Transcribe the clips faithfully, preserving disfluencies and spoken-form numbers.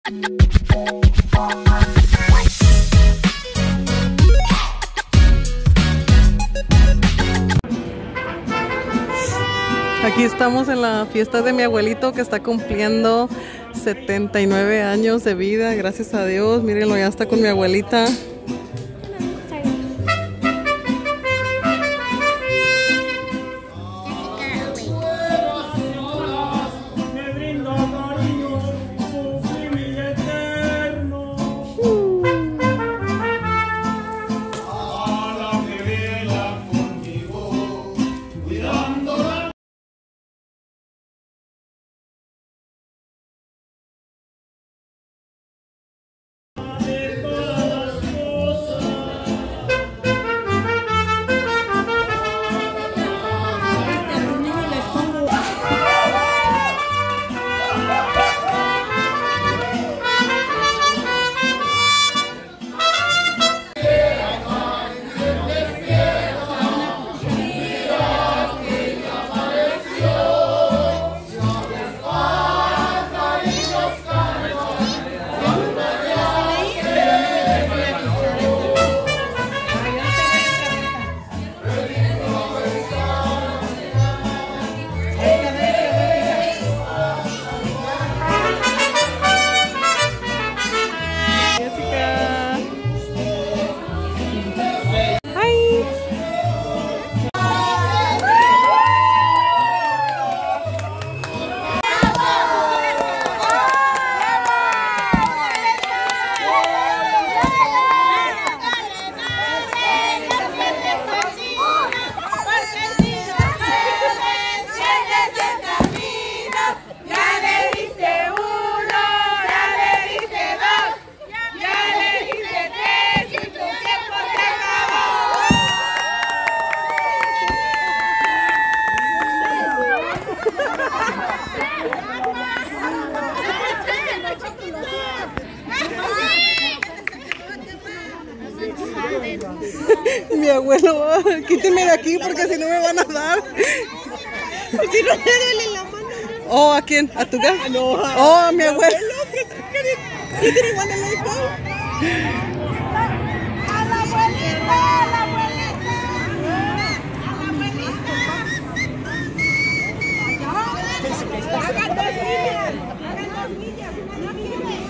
Aquí estamos en la fiesta de mi abuelito que está cumpliendo setenta y nueve años de vida, gracias a Dios. Mírenlo, ya está con mi abuelita. Mi abuelo, quíteme de aquí porque si no me van a dar. Si no te duele la mano. Oh, ¿a quién? ¿A tu casa? No, oh, a mi abuelo. ¿You didn't want to let go? A la abuelita, a la abuelita. A la abuelita. Hagan dos millas. Hagan dos millas. Una milla.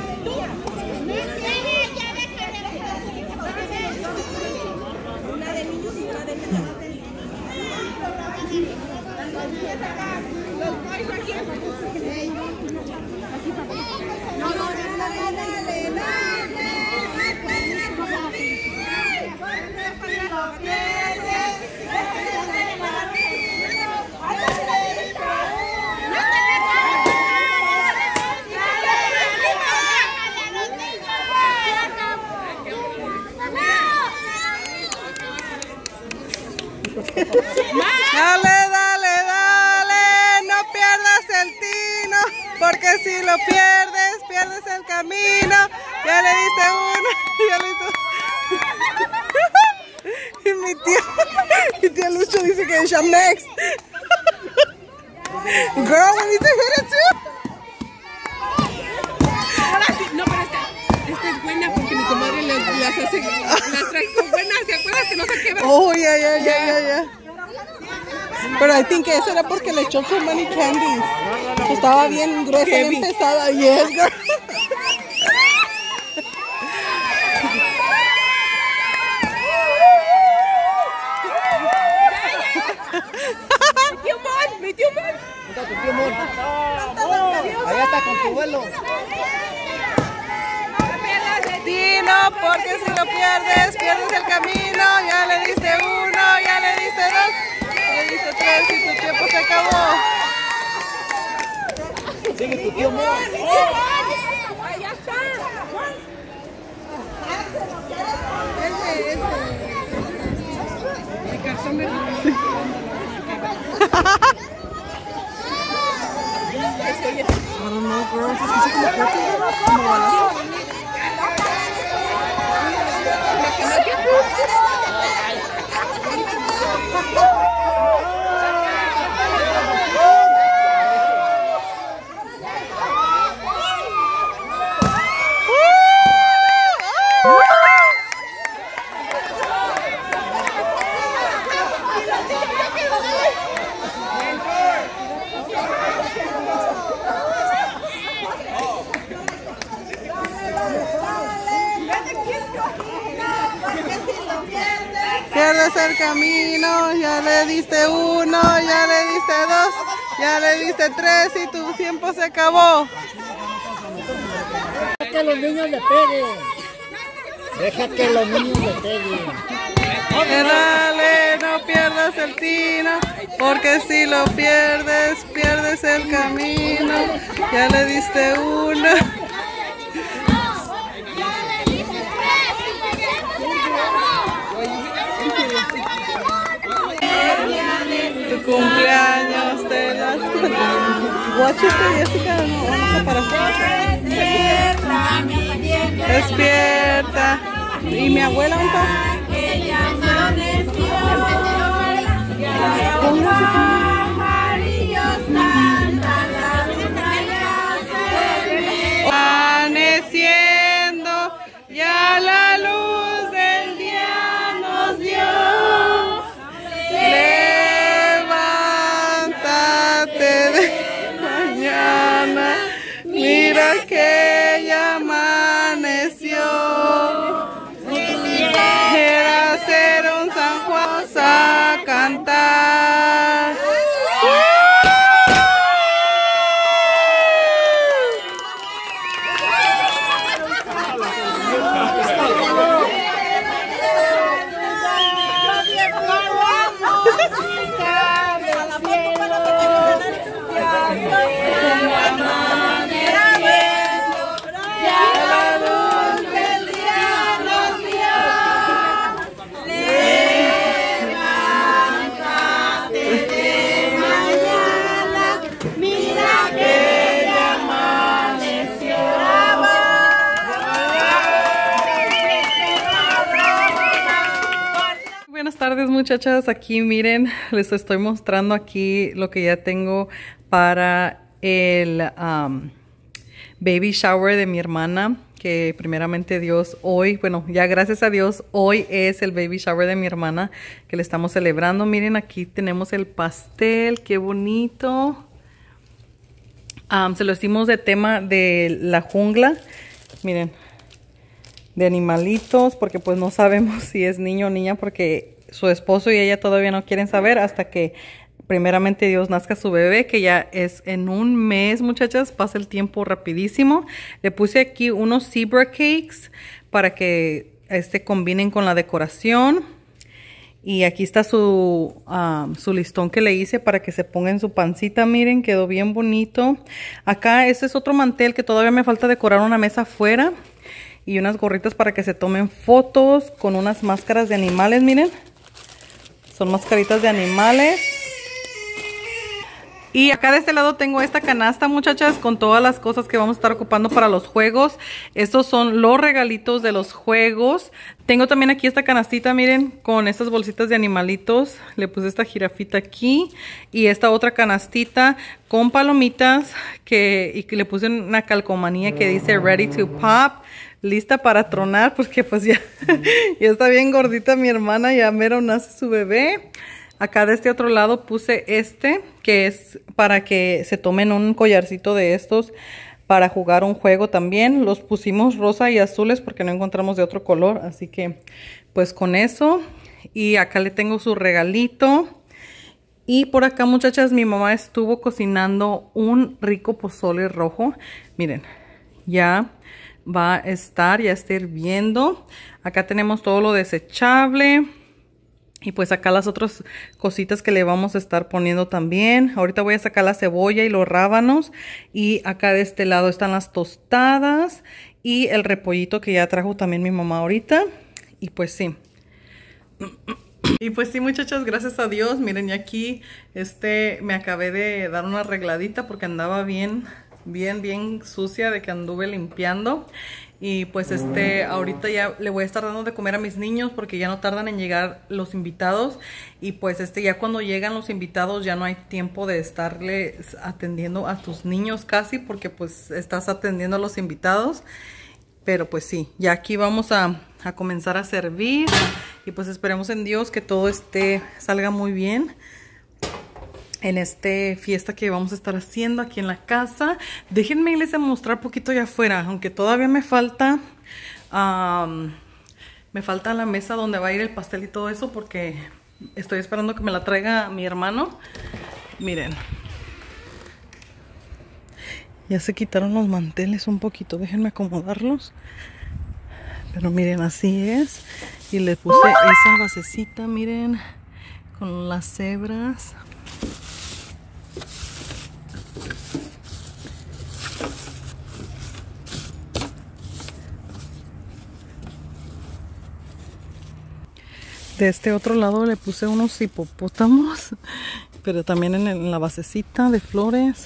Una de niños y una de niñas. Los boys aquí. No, no, dale, dale, dale. Dale, dale, dale, no pierdas el tino, porque si lo pierdes, pierdes el camino. Ya le diste uno, ya le diste. Y mi tío, mi tío Lucho dice que es I'm next. Girl, we need to hit it too. Ahora sí, no, pero esta, esta es buena porque mi comadre las, las hace, las trae con buenas, ¿se acuerdan que no se quebran? Oh, ya, ya, ya, ya, ya. Pero I think eso era porque le echó so many candies. Estaba bien gruesa, bien pesada. Yes, girl. Mi tío Mon, mi tío Mon. ¿Dónde está tu tío Mon? Allá está con tu abuelo. Tino, porque si lo pierdes, pierdes el camino. Ya le diste uno, ya le diste dos, ya le diste tres y tu tiempo se acabó. Sigue tu tío Mon. Allá está. Ese, ese. El cartón verde. I don't know, girl. Se escucha como fuerte, como balazo. pierdes el camino, ya le diste uno, ya le diste dos, ya le diste tres y tu tiempo se acabó. Deja que los niños le peguen. Deja que los niños le peguen. Dale, no pierdas el tino, porque si lo pierdes, pierdes el camino. Ya le diste uno. Tu cumpleaños te las guachita, Jessica, no, vamos a parar. Despierta. ¿Y mi abuela un poco? Amaneciendo, ya la luz del día nos dio. Levántate de mañana, mira que ya amaneció. Era ser un San Juan a cantar. Buenas tardes, muchachas. Aquí miren, les estoy mostrando aquí lo que ya tengo para el um, baby shower de mi hermana, que primeramente Dios hoy, bueno, ya gracias a Dios, hoy es el baby shower de mi hermana que le estamos celebrando. Miren, aquí tenemos el pastel, qué bonito. Um, se lo hicimos de tema de la jungla, miren, de animalitos, porque pues no sabemos si es niño o niña, porque su esposo y ella todavía no quieren saber hasta que primeramente Dios nazca su bebé, que ya es en un mes, muchachas. Pasa el tiempo rapidísimo. Le puse aquí unos zebra cakes para que este combinen con la decoración. Y aquí está su, um, su listón que le hice para que se ponga en su pancita. Miren, quedó bien bonito. Acá este es otro mantel que todavía me falta decorar una mesa afuera. Y unas gorritas para que se tomen fotos con unas máscaras de animales, miren. Son mascaritas de animales. Y acá de este lado tengo esta canasta, muchachas, con todas las cosas que vamos a estar ocupando para los juegos. Estos son los regalitos de los juegos. Tengo también aquí esta canastita, miren, con estas bolsitas de animalitos. Le puse esta jirafita aquí y esta otra canastita con palomitas que, y que le puse una calcomanía que dice Ready to Pop. Lista para tronar, porque pues ya, ya está bien gordita mi hermana, ya mero nace su bebé. Acá de este otro lado puse este, que es para que se tomen un collarcito de estos para jugar un juego también. Los pusimos rosa y azules porque no encontramos de otro color, así que pues con eso. Y acá le tengo su regalito. Y por acá, muchachas, mi mamá estuvo cocinando un rico pozole rojo. Miren, ya va a estar, ya está hirviendo. Acá tenemos todo lo desechable. Y pues acá las otras cositas que le vamos a estar poniendo también. Ahorita voy a sacar la cebolla y los rábanos. Y acá de este lado están las tostadas. Y el repollito que ya trajo también mi mamá ahorita. Y pues sí. Y pues sí, muchachas, gracias a Dios. Miren, y aquí este me acabé de dar una arregladita porque andaba bien... bien bien sucia de que anduve limpiando. Y pues este ahorita ya le voy a estar dando de comer a mis niños porque ya no tardan en llegar los invitados. Y pues este ya cuando llegan los invitados ya no hay tiempo de estarles atendiendo a tus niños casi, porque pues estás atendiendo a los invitados. Pero pues sí, ya aquí vamos a, a comenzar a servir. Y pues esperemos en Dios que todo esté salga muy bien en esta fiesta que vamos a estar haciendo aquí en la casa. Déjenme irles a mostrar un poquito allá afuera, aunque todavía me falta um, Me falta la mesa donde va a ir el pastel y todo eso porque estoy esperando que me la traiga mi hermano. Miren. Ya se quitaron los manteles un poquito. Déjenme acomodarlos. Pero miren, así es. Y le puse esa basecita, miren, con las cebras. De este otro lado le puse unos hipopótamos, pero también en, el, en la basecita de flores.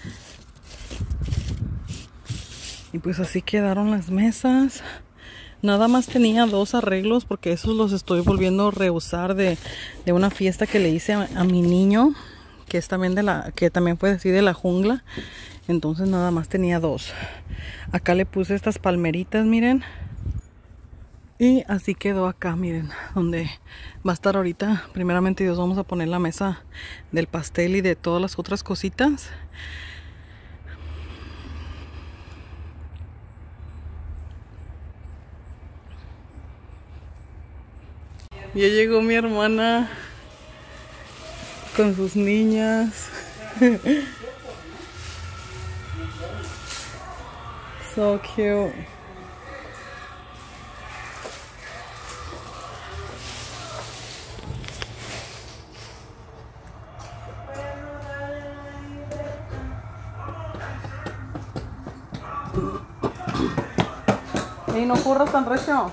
Y pues así quedaron las mesas. Nada más tenía dos arreglos porque esos los estoy volviendo a reusar de, de una fiesta que le hice a, a mi niño, que es también de la, que también fue así de la jungla. Entonces nada más tenía dos. Acá le puse estas palmeritas, miren. Y así quedó acá, miren, donde va a estar ahorita. Primeramente Dios, vamos a poner la mesa del pastel y de todas las otras cositas. Ya llegó mi hermana con sus niñas. So cute. Y no corras tan recio.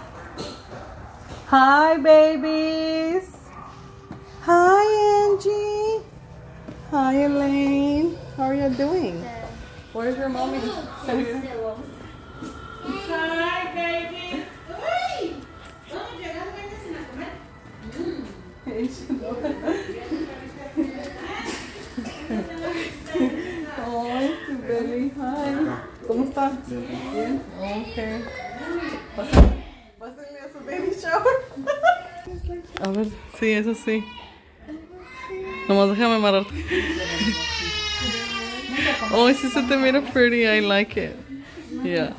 Hi, babies. Hi, Angie. Hi, Elaine. How are you doing? Where's your mommy? Hi, baby. Uy. ¿Cómo llegas? ¿Vienes a comer? Ay, tu baby. Hi. ¿Cómo estás? Bien. Okay. Pásenle a su baby shower. A ver, sí, eso sí. Nomás déjame amarrar. Oh, ese se te mira pretty. I like it. Yeah.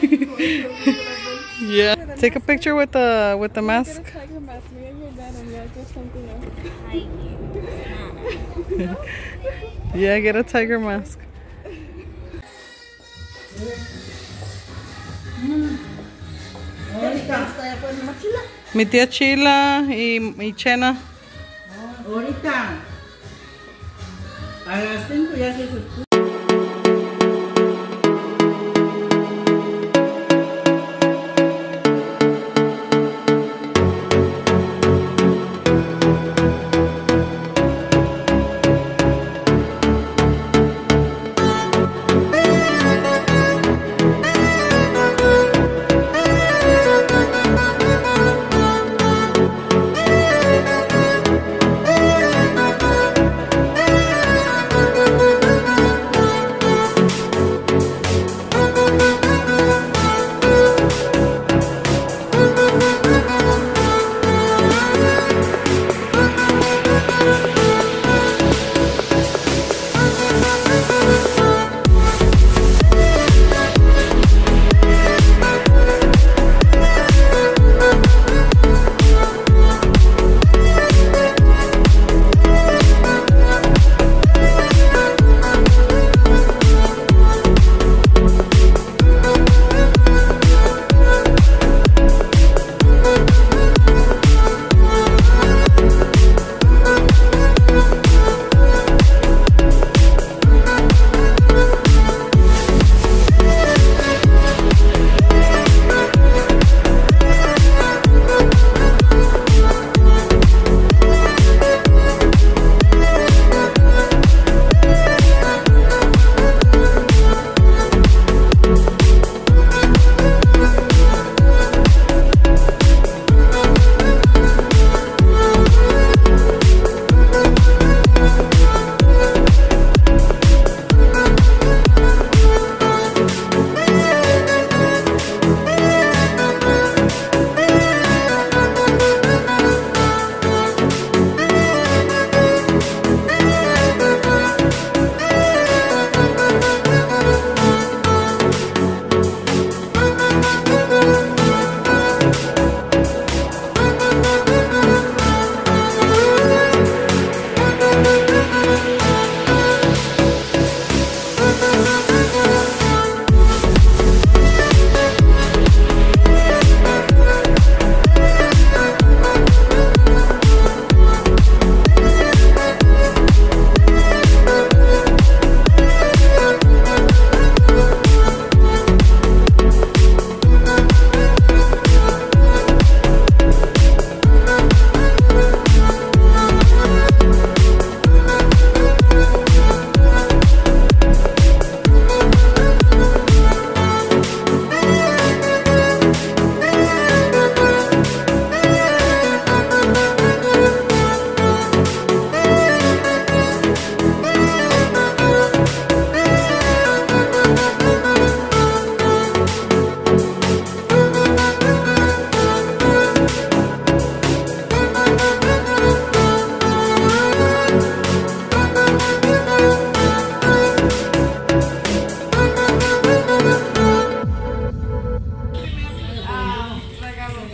Yeah. Take a picture with the with the mask. Yeah, get a tiger mask. Mi tía Chila y, y Chena. Ahorita a las cinco ya se escucha.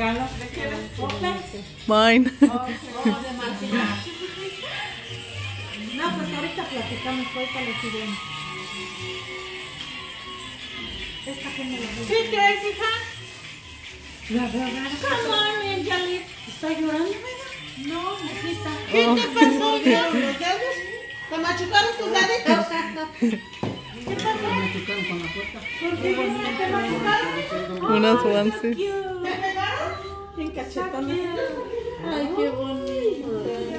regalos de qué? Mine. No, pues ahorita platicamos, ahorita les diremos. Esta que me la doy. ¿Qué crees, hija? La veo rara. ¿Cómo, Angelique? ¿Está llorando, verdad? No, hijita. ¿Qué te pasó, hija? ¿Los dedos? ¿Te machucaron tus deditos? ¿Qué pasó? Me machucaron con la puerta. ¿Por qué te machucaron? Unas once. ¿Te pegaron? En cachetones. Ay, qué bonito.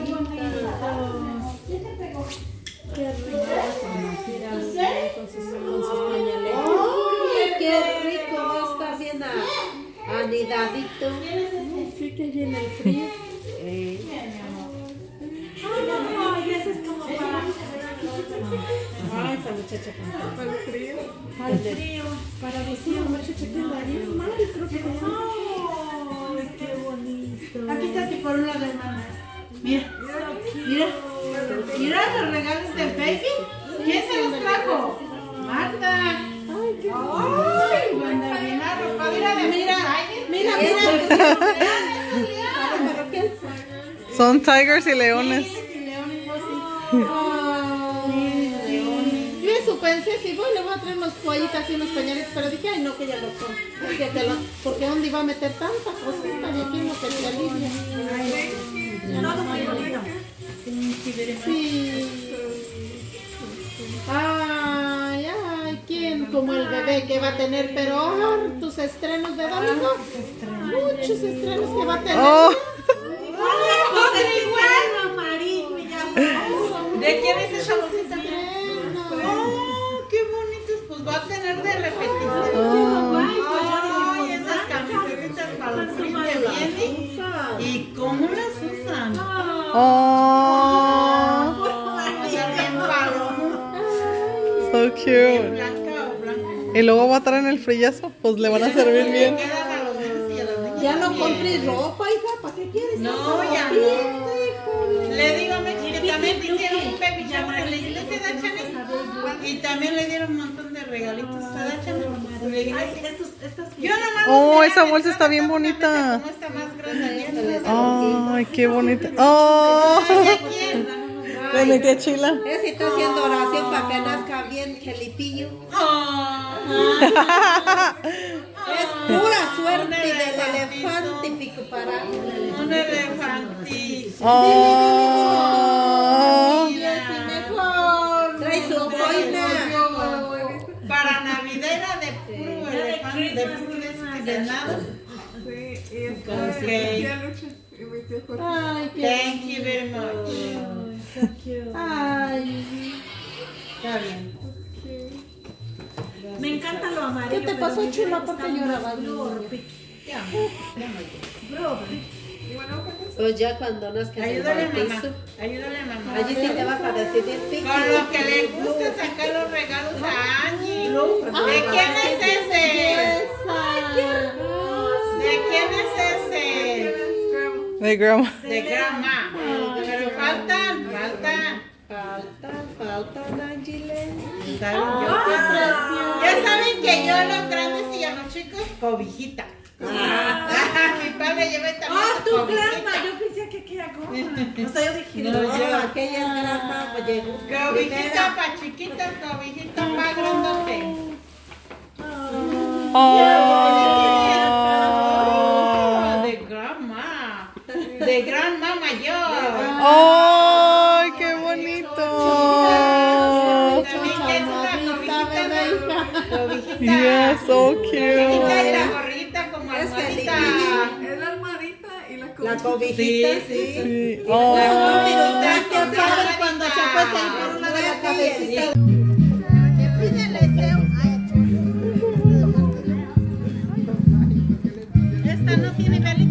Qué rico. Con sus, con sus pañales. ¡Ay, qué rico! Va a estar bien anidadito. Sí, que viene el frío. Eh. Ay, ese es como para... Ay, esa muchacha canta. ¿Para el frío? Para el frío. Para decir, muchacha que la bien mal, creo que... Ay, qué bonito. Aquí está aquí por un lado, hermana. Mira, mira, mira los regalos del baby. ¿Quién se los trajo? Marta. Ay, qué Ay, buena, bien arropada. Mira, mira, mira, mira. Son tigers y leones. Yo eso pensé, si voy le voy a traer unos toallitas y unos pañales, pero dije, ay no, que ya lo son. Porque, te lo, porque ¿dónde iba a meter tanta cosita? Y aquí no se te alivia. Todo muy bonito. Sí. Ay, ay, ¿quién como el bebé que va a tener? Pero hartos estrenos de domingo. Muchos estrenos que va a tener. Oh. ¿De quién es esa bolsita? Oh, qué bonitos. Pues va a tener de repetición. Ay, esas camisetas para el fin que viene. ¿Y cómo las usan? Oh. Va a ser bien palomo. So cute. Blanca o blanco. Y luego va a estar en el frillazo. Pues le van a servir bien. Quedan a los niños y a las niñas. Ya no compres ropa, hija, ¿para qué quieres? No, ya no. Le digo a Mechi que también me hicieron un baby shower en la iglesia de Chane. Y también le dieron un montón de regalitos a Chane. Yo nomás. Oh, esa bolsa está bien bonita. ¿Cómo está más grande? Ay, qué bonita. Oh. De mi tía Chila. Ese está haciendo oración para que nazca bien Gelipillo. Es pura suerte del elefante pico para Un elefantito. Oh. trae su boina. Para Navidad era de puro elefante, de puro venado. Sí, y es Okay. tía Lucha y mi tío Jorge. Ay, qué Thank you very much. so cute. Ay, está bien. Me encanta lo amarillo. ¿Qué te pasó, pero chula? me ¿Por qué gusta llorabas? más blue or pink. Blue or pink. Y bueno, ¿qué pasa? Pues ya cuando nazca el Ayúdale a mamá. bautizo, Ayúdale a mamá. allí sí te vas a decidir pico. Con lo que le gusta sacar los regalos a Angie. ¿De quién es ese? ¿De quién es ese? De grandma. De grandma. Pero faltan, faltan. Faltan, faltan, Ángel. Ya saben que yo a los grandes y a los chicos, cobijita. Mi padre lleva también Ah, su tu cobijita. grandma. Yo pensé que aquella goma. O sea, yo dije, No, no. yo, aquella es grandma, pues llegó. Cobijita pa' chiquita, cobijita pa' grandote. Oh. De grandma. De grandma mayor. ¡Ay, qué bonito! También que es una cobijita, ¿no? Cobijita. Yeah, so Cobijita y cute. la gorrita como Es almohadita. Es la almohadita y la La cobija. cobijita, sí. Sí. La Oh. cobijita Qué con padre cuando se acuesta ahí por una de la cabecita. Esta no tiene velita.